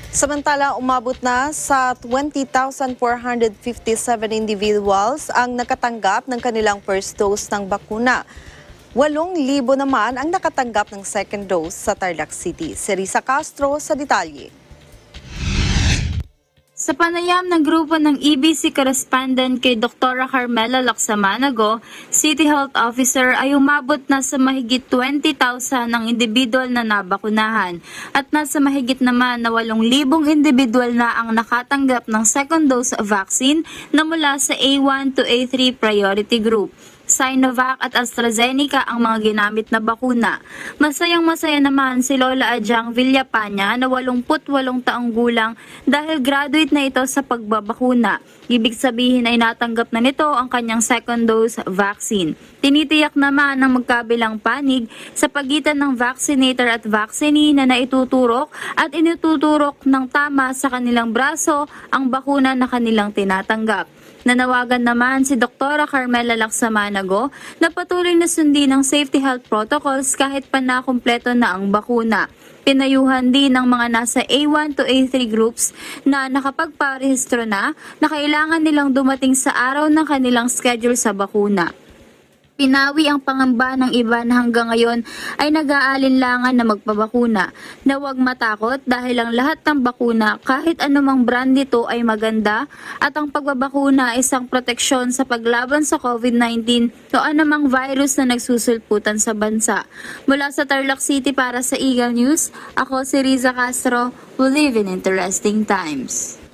Samantala, umabot na sa 20,457 individuals ang nakatanggap ng kanilang first dose ng bakuna. 8,000 naman ang nakatanggap ng second dose sa Tarlac City. Si Risa Castro sa detalye. Sa panayam ng grupo ng EBC correspondent kay Dr. Carmela Lacsamanago, City Health Officer, ay umabot na sa mahigit 20,000 ang individual na nabakunahan at nasa mahigit naman na 8,000 individual na ang nakatanggap ng second dose vaccine na mula sa A1 to A3 priority group. Sinovac at AstraZeneca ang mga ginamit na bakuna. Masayang-masaya naman si Lola Adjang Villapanya na 88 taong gulang dahil graduate na ito sa pagbabakuna. Ibig sabihin ay natanggap na nito ang kanyang second dose vaccine. Tinitiyak naman ng magkabilang panig sa pagitan ng vaccinator at vaccinee na naituturok at inututurok ng tama sa kanilang braso ang bakuna na kanilang tinatanggap. Nanawagan naman si Dr. Carmela Lacsamanago na patuloy na sundin ang safety health protocols kahit pa nakumpleto na ang bakuna. Pinayuhan din ng mga nasa A1 to A3 groups na nakapagparehistro na kailangan nilang dumating sa araw ng kanilang schedule sa bakuna. Pinawi ang pangamba ng iba na hanggang ngayon ay nag-aalinlangan na magpabakuna, na huwag matakot dahil ang lahat ng bakuna kahit anumang brand nito ay maganda at ang pagbabakuna ay isang proteksyon sa paglaban sa COVID-19 o anumang virus na nagsusulputan sa bansa. Mula sa Tarlac City para sa Eagle News, ako si Riza Castro, who live in interesting times.